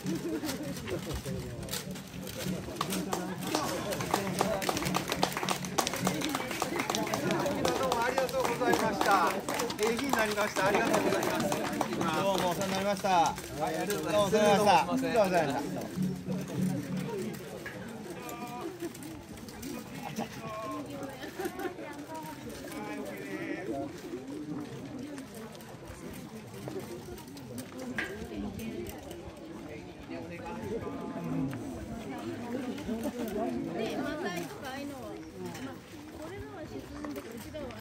ありがとうございました。日になりました。ありがとうございます。 どうもお世話になりました。 はい、ありがとうございます。 どうもお世話になりました。どうもお世話になりました。 で、またいつかああいうのは、まあ、これのは沈んで、うちらは。